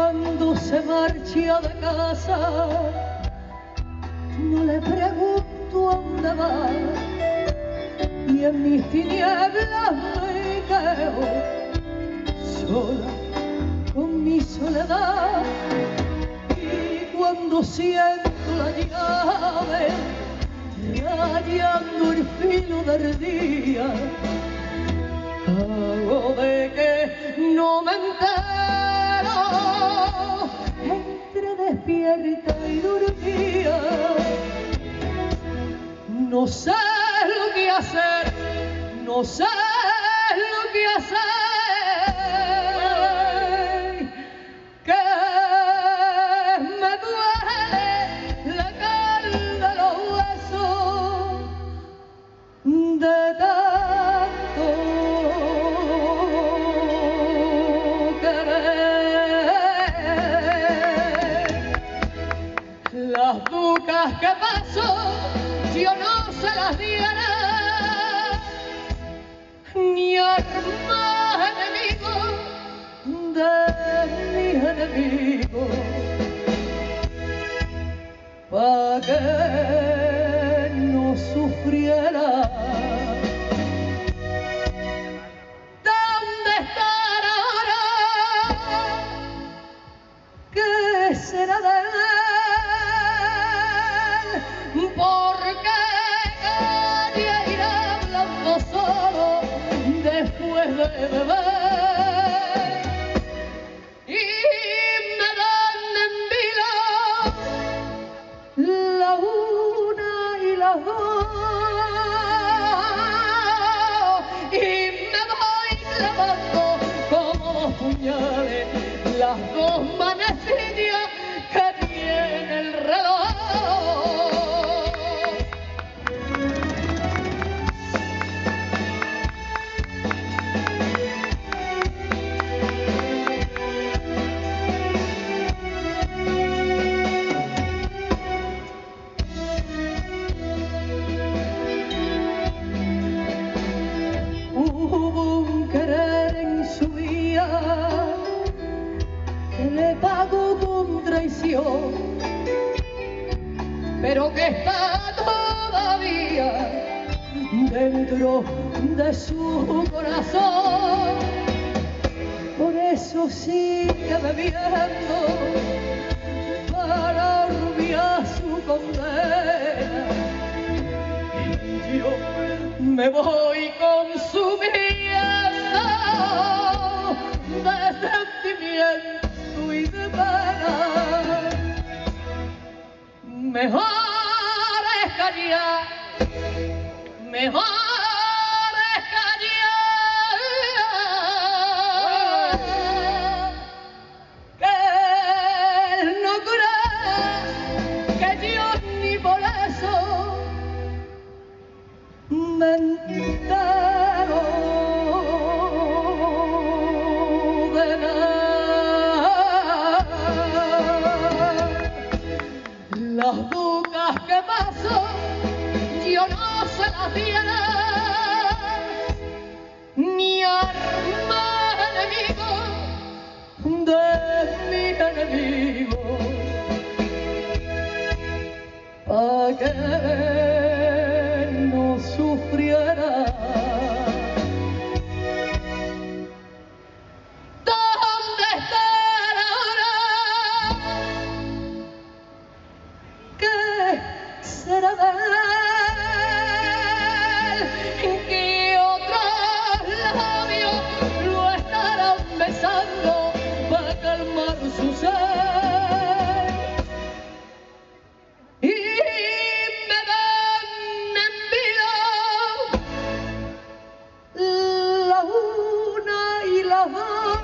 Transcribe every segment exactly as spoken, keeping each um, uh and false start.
cuando se marcha de casa no le pregunto a dónde va, y en mis tinieblas me quedo sola con mi soledad. Y cuando siento la llave rayando el filo del día, hago de que no me entero, entre despierta y dormida. No sé lo que hacer, no sé lo que hacer, que me duele la carne de los huesos de tanto querer. Las ducas que paso yo no se las diera ni al más enemigo de mis enemigos, pa' que no sufriera. ¿Dónde estará ahora? ¿Qué será de él? Porque nadie irá hablando solo después de beber, y me dan en vilo la una y las dos, y me voy clavando como dos puñales las dos manecillas que tiene el reloj. Hubo un querer en su vida que le pagó con traición, pero que está todavía dentro de su corazón. Por eso sigue bebiendo para olvidar su condena, y yo me voy consumiendo de sentimiento y de pena. Mejor es callar, mejor es callar, que él no cree que yo ni por eso me entero de nada. Las ducas que paso yo no se las diera ni al más enemigo de mi enemigo, pa' que no sufriera. ¿Dónde estará ahora? ¿Qué será de él? ¿Qué otros labios lo estarán besando para calmar su sed? Y me dan en vilo la una y la dos,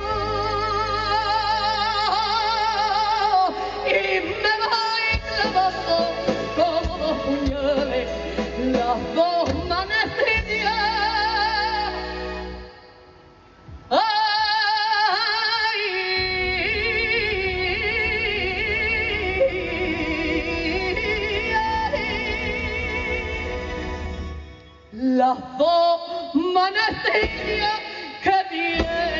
y me voy clavando como dos puñales las dos manecillas. Las dos manecillas que tiene